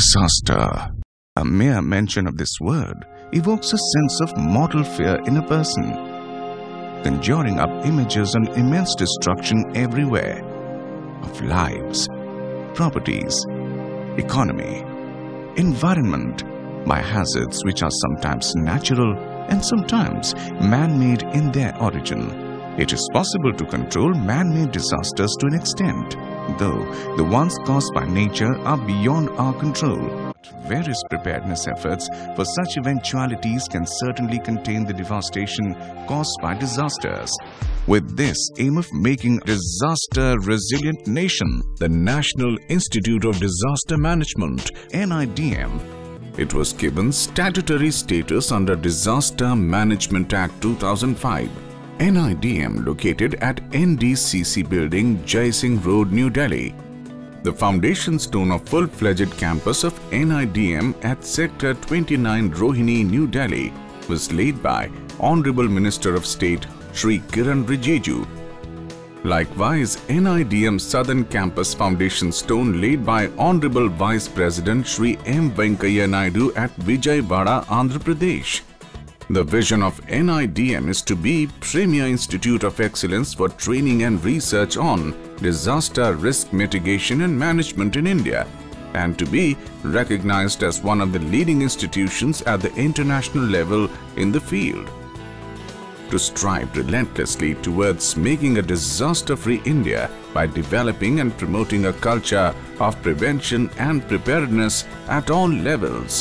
Disaster. A mere mention of this word evokes a sense of mortal fear in a person, conjuring up images of immense destruction everywhere, of lives, properties, economy, environment, by hazards which are sometimes natural and sometimes man-made in their origin. It is possible to control man-made disasters to an extent, though the ones caused by nature are beyond our control. Various preparedness efforts for such eventualities can certainly contain the devastation caused by disasters. With this aim of making a disaster-resilient nation, the National Institute of Disaster Management, NIDM, it was given statutory status under Disaster Management Act 2005. NIDM located at NDCC Building, Jai Singh Road, New Delhi. The foundation stone of full-fledged campus of NIDM at Sector 29 Rohini, New Delhi was laid by Honorable Minister of State Shri Kiran Rijiju. Likewise, NIDM Southern Campus foundation stone laid by Honorable Vice President Shri M. Venkaiah Naidu at Vijayawada, Andhra Pradesh. The vision of NIDM is to be premier institute of excellence for training and research on disaster risk mitigation and management in India, and to be recognized as one of the leading institutions at the international level in the field. To strive relentlessly towards making a disaster-free India by developing and promoting a culture of prevention and preparedness at all levels.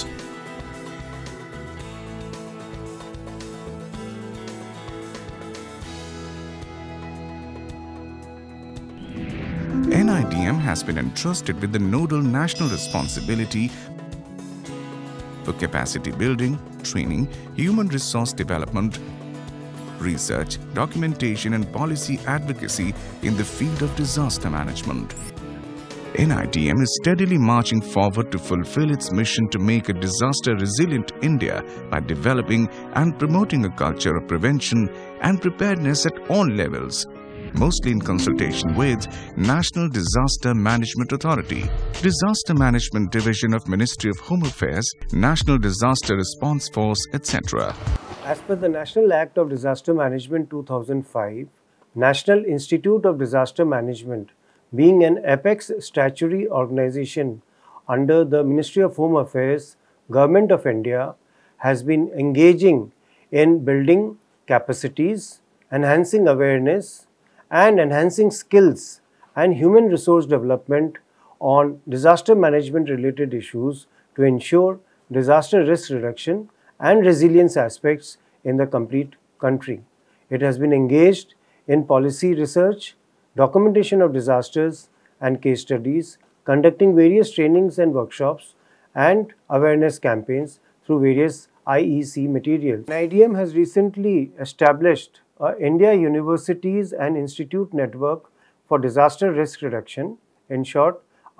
NIDM has been entrusted with the nodal national responsibility for capacity building, training, human resource development, research, documentation and policy advocacy in the field of disaster management. NIDM is steadily marching forward to fulfill its mission to make a disaster-resilient India by developing and promoting a culture of prevention and preparedness at all levels, mostly in consultation with National Disaster Management Authority, Disaster Management Division of Ministry of Home Affairs, National Disaster Response Force, etc. As per the National Act of Disaster Management 2005, National Institute of Disaster Management, being an apex statutory organization under the Ministry of Home Affairs, Government of India, has been engaging in building capacities, enhancing awareness, and enhancing skills and human resource development on disaster management related issues to ensure disaster risk reduction and resilience aspects in the complete country. It has been engaged in policy research, documentation of disasters and case studies, conducting various trainings and workshops and awareness campaigns through various IEC materials. NIDM has recently established a India Universities and Institute Network for Disaster Risk Reduction, in short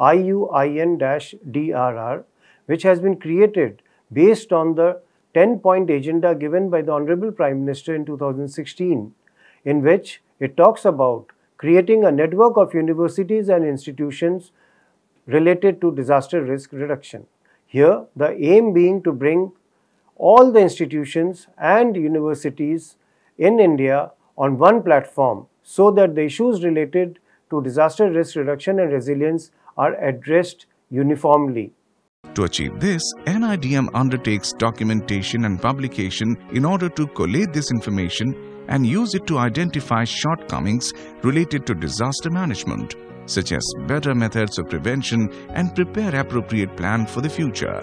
IUIN-DRR, which has been created based on the 10-point agenda given by the Honorable Prime Minister in 2016, in which it talks about creating a network of universities and institutions related to disaster risk reduction. Here, the aim being to bring all the institutions and universities in India on one platform so that the issues related to disaster risk reduction and resilience are addressed uniformly. To achieve this, NIDM undertakes documentation and publication in order to collate this information and use it to identify shortcomings related to disaster management, such as better methods of prevention and prepare appropriate plan for the future.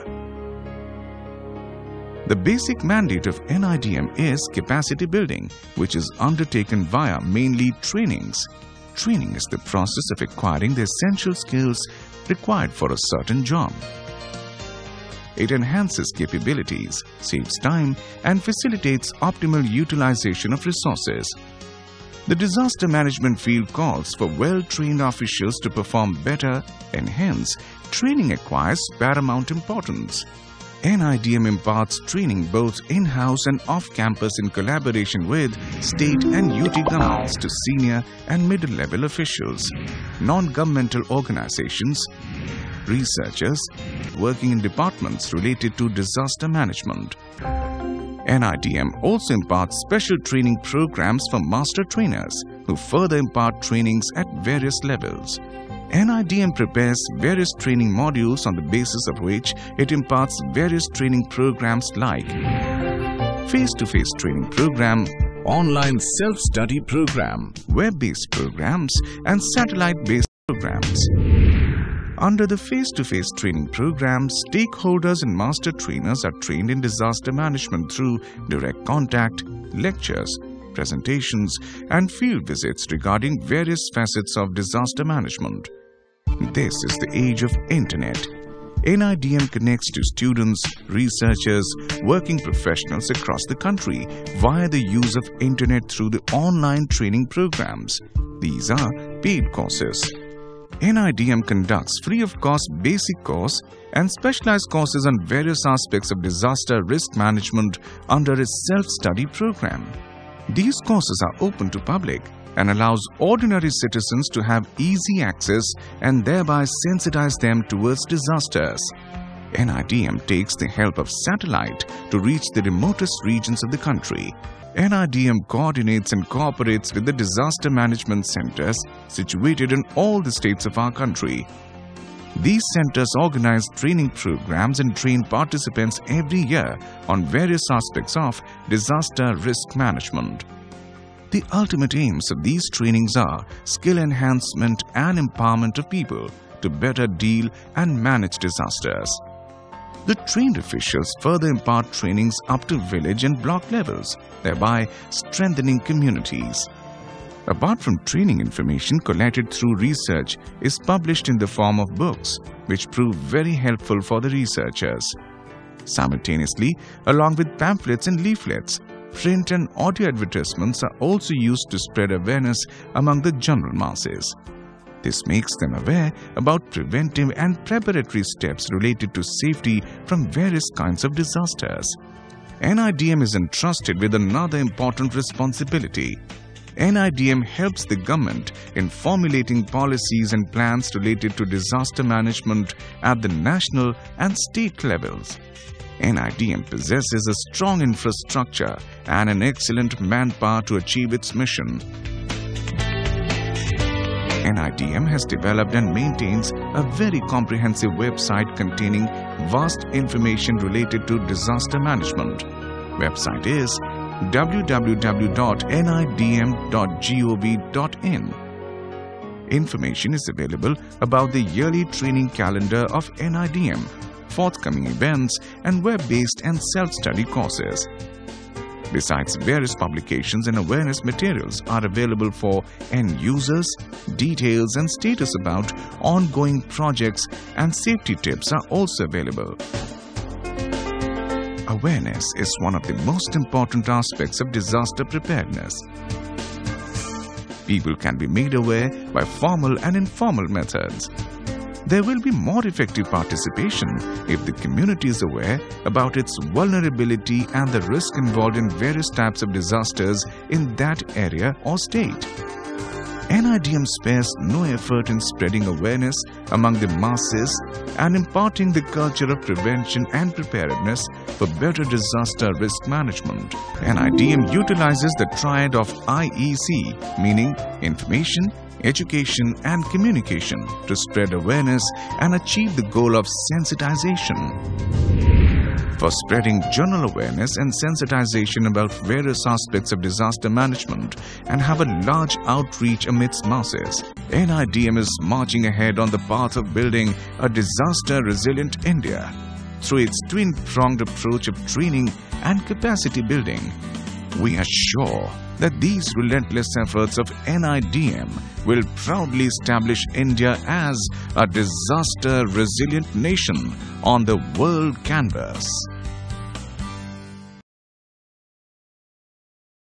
The basic mandate of NIDM is capacity building, which is undertaken via mainly trainings. Training is the process of acquiring the essential skills required for a certain job. It enhances capabilities, saves time, and facilitates optimal utilization of resources. The disaster management field calls for well-trained officials to perform better, and hence, training acquires paramount importance. NIDM imparts training both in-house and off-campus in collaboration with state and UT governments to senior and middle-level officials, non-governmental organizations, researchers working in departments related to disaster management. NIDM also imparts special training programs for master trainers who further impart trainings at various levels. NIDM prepares various training modules on the basis of which it imparts various training programs like face-to-face training program, online self-study program, web-based programs, and satellite-based programs. Under the face-to-face training program, stakeholders and master trainers are trained in disaster management through direct contact, lectures, presentations, and field visits regarding various facets of disaster management. This is the age of Internet. NIDM connects to students, researchers, working professionals across the country via the use of Internet through the online training programs. These are paid courses. NIDM conducts free-of-cost basic course and specialized courses on various aspects of disaster risk management under its self-study program. These courses are open to public and allows ordinary citizens to have easy access and thereby sensitize them towards disasters. NIDM takes the help of satellite to reach the remotest regions of the country. NIDM coordinates and cooperates with the disaster management centers situated in all the states of our country. These centers organize training programs and train participants every year on various aspects of disaster risk management. The ultimate aims of these trainings are skill enhancement and empowerment of people to better deal and manage disasters. The trained officials further impart trainings up to village and block levels, thereby strengthening communities. Apart from training, information collected through research is published in the form of books, which prove very helpful for the researchers. Simultaneously, along with pamphlets and leaflets, print and audio advertisements are also used to spread awareness among the general masses. This makes them aware about preventive and preparatory steps related to safety from various kinds of disasters. NIDM is entrusted with another important responsibility. NIDM helps the government in formulating policies and plans related to disaster management at the national and state levels. NIDM possesses a strong infrastructure and an excellent manpower to achieve its mission. NIDM has developed and maintains a very comprehensive website containing vast information related to disaster management. Website is www.nidm.gov.in. Information is available about the yearly training calendar of NIDM, forthcoming events, and web-based and self-study courses. Besides, various publications and awareness materials are available for end users. Details and status about ongoing projects and safety tips are also available. Awareness is one of the most important aspects of disaster preparedness. People can be made aware by formal and informal methods. There will be more effective participation if the community is aware about its vulnerability and the risk involved in various types of disasters in that area or state. NIDM spares no effort in spreading awareness among the masses and imparting the culture of prevention and preparedness for better disaster risk management. NIDM utilizes the triad of IEC, meaning information, education and communication, to spread awareness and achieve the goal of sensitization. For spreading general awareness and sensitization about various aspects of disaster management and have a large outreach amidst masses, NIDM is marching ahead on the path of building a disaster-resilient India through its twin-pronged approach of training and capacity building. We are sure that these relentless efforts of NIDM will proudly establish India as a disaster-resilient nation on the world canvas.